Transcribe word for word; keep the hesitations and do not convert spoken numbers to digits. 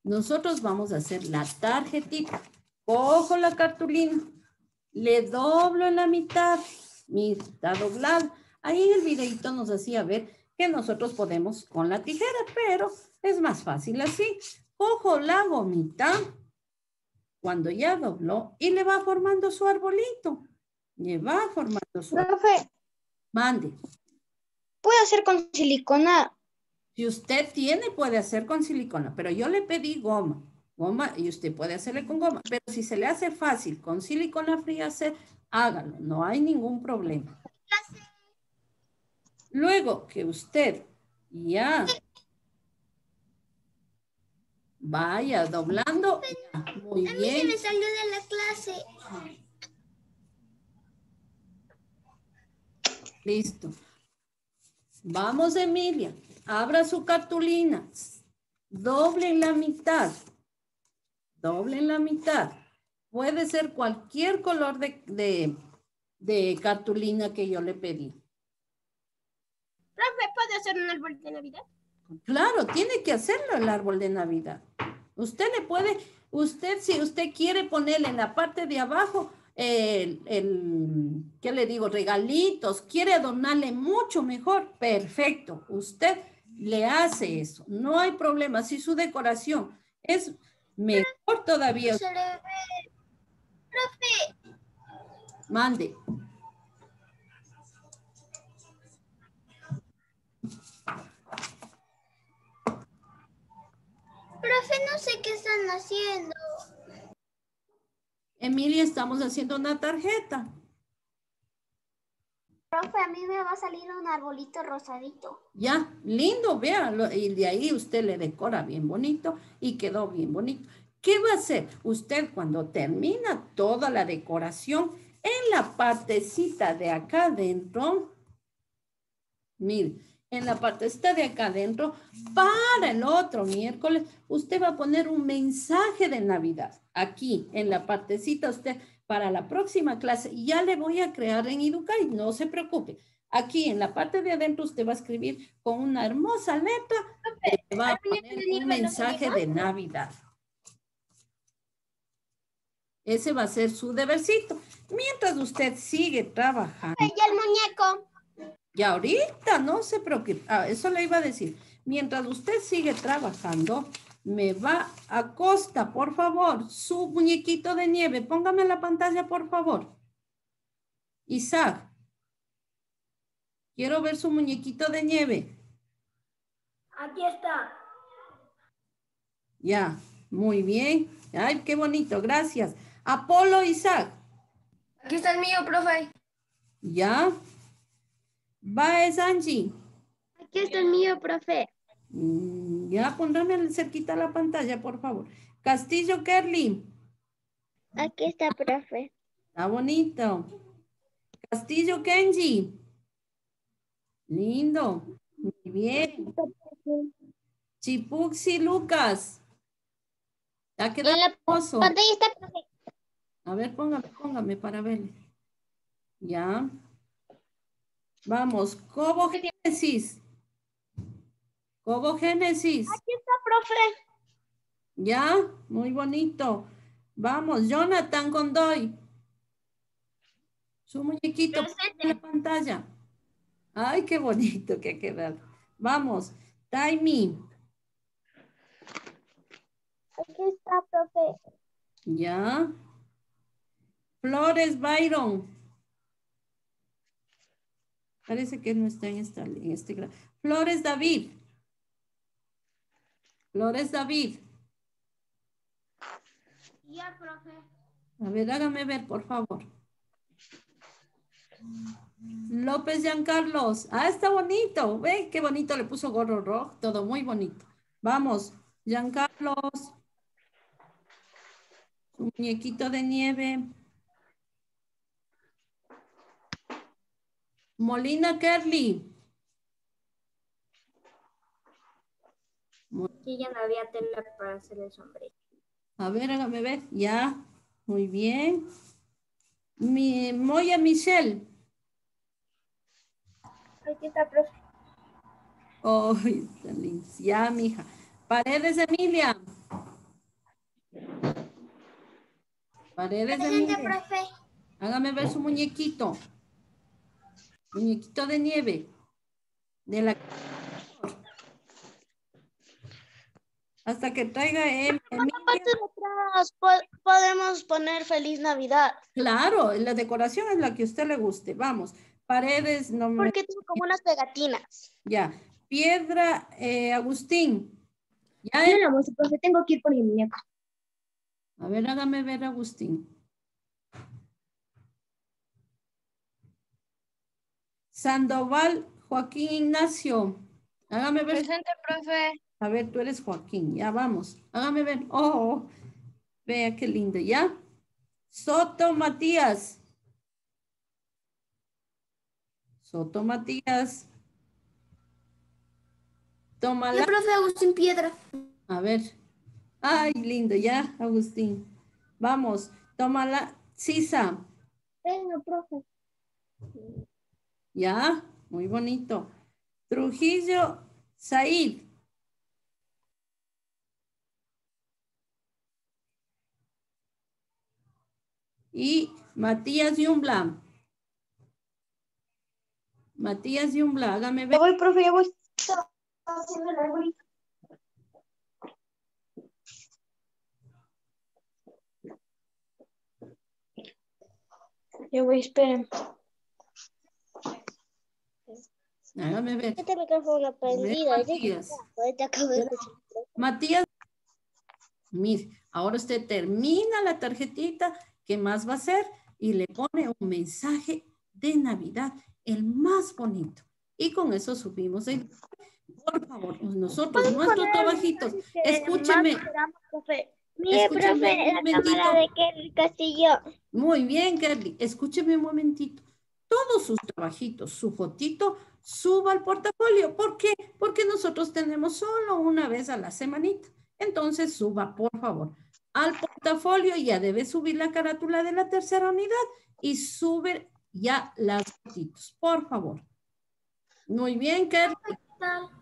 nosotros vamos a hacer la tarjetita. Cojo la cartulina, le doblo en la mitad, mira, está doblada. Ahí en el videito nos hacía ver que nosotros podemos con la tijera, pero es más fácil así. Cojo la gomita, cuando ya dobló, y le va formando su arbolito. Le va formando su arbolito. Profe, Mande. ¿puedo hacer con silicona? Si usted tiene, puede hacer con silicona, pero yo le pedí goma. Goma, y usted puede hacerle con goma. Pero si se le hace fácil con silicona fría hacer, hágalo. No hay ningún problema. Luego que usted ya vaya doblando, ya, muy A mí bien. se me salió de la clase. Listo. Vamos, Emilia. Abra su cartulina. Doble en la mitad. Doble en la mitad. Puede ser cualquier color de, de, de cartulina que yo le pedí. Profe, ¿puedo hacer un árbol de Navidad? Claro, tiene que hacerlo el árbol de Navidad. Usted le puede, usted si usted quiere ponerle en la parte de abajo el, el, ¿qué le digo? Regalitos, quiere adornarle mucho mejor, perfecto. Usted le hace eso, no hay problema. Si su decoración es mejor todavía, Se le ve. Profe, mande. profe, no sé qué están haciendo. Emilia, estamos haciendo una tarjeta. Profe, a mí me va a salir un arbolito rosadito. Ya, lindo, véanlo. Y de ahí usted le decora bien bonito y quedó bien bonito. ¿Qué va a hacer? Usted cuando termina toda la decoración, en la partecita de acá adentro, mire, en la partecita de acá adentro, para el otro miércoles, usted va a poner un mensaje de Navidad. Aquí, en la partecita, usted, para la próxima clase, ya le voy a crear en Educay, no se preocupe. Aquí, en la parte de adentro, usted va a escribir con una hermosa letra, le va a poner un mensaje de Navidad. Ese va a ser su debercito. Mientras usted sigue trabajando. Y el muñeco. Y ahorita no se preocupe. Ah, eso le iba a decir. Mientras usted sigue trabajando, me va a costa, por favor, su muñequito de nieve. Póngame en la pantalla, por favor. Isaac. Quiero ver su muñequito de nieve. Aquí está. Ya, muy bien. Ay, qué bonito, gracias. Apolo, Isaac. Aquí está el mío, profe. Ya. Baez, Angie. Aquí está el mío, profe. Mm, ya, pondrme cerquita la pantalla, por favor. Castillo, Kerly. Aquí está, profe. Está bonito. Castillo, Kenji. Lindo. Muy bien. Chipuxi, Lucas. Ha quedado En la hermoso. pantalla está, profe. A ver, póngame, póngame para verle. Ya. Vamos. Cobo Génesis. Cobo Génesis. Aquí está, profe. Ya. Muy bonito. Vamos. Jonathan Condoy. Su muñequito en la pantalla. Ay, qué bonito que ha quedado. Vamos. Taimi. Aquí está, profe. Ya. Flores Byron. Parece que no está en, esta, en este grado. Flores David. Flores David. Ya, profe. A ver, hágame ver, por favor. López Giancarlos. Ah, está bonito. Ve qué bonito le puso gorro rojo. Todo muy bonito. Vamos, Giancarlos. Su muñequito de nieve. Molina Kerly. Aquí ya no había tela para hacer el sombrero. A ver, hágame ver. Ya. Muy bien. Mi, Moya Michelle. Aquí está, profe. Oh, ya, mija. Paredes Emilia. Paredes de Presente, nieve. profe. Hágame ver su muñequito. Muñequito de nieve. De la... Hasta que traiga em- Emilia. Aparte de atrás, po- podemos poner Feliz Navidad. Claro, la decoración es la que a usted le guste. Vamos. Paredes, no me... Porque tengo como unas pegatinas. Ya. Piedra, eh, Agustín. Ya. Yo la música, profe, tengo que ir por mi muñeca. A ver, hágame ver, Agustín. Sandoval, Joaquín Ignacio. Hágame ver. Presente, profe. A ver, tú eres Joaquín. Ya vamos. Hágame ver. Oh, vea qué lindo. ¿Ya? Soto Matías. Soto Matías. Tómala. El profe Agustín Piedra. A ver. Ay, lindo. Ya, Agustín. Vamos. Tómala. Sisa. Venga, profe. Ya. Muy bonito. Trujillo, Said. Y Matías Yumbla. Matías Yumbla, hágame ver. Ya voy, profe, ya voy. Estaba haciendo el arbolito. Ya voy, esperen. Hágame ver. Este micrófono prendido. Matías. Ahorita acabo de escuchar. Matías, mire, ahora usted termina la tarjetita, ¿qué más va a hacer? Y le pone un mensaje de Navidad, el más bonito. Y con eso subimos el... Por favor, nosotros, nuestros trabajitos, escúcheme. Mire, Escúcheme profe, un la momentito. cámara de Kelly Castillo. Muy bien, Kerly. Escúcheme un momentito. Todos sus trabajitos, su fotito, suba al portafolio. ¿Por qué? Porque nosotros tenemos solo una vez a la semanita. Entonces, suba, por favor, al portafolio. Ya debe subir la carátula de la tercera unidad y sube ya las fotitos, por favor. Muy bien, Kerly.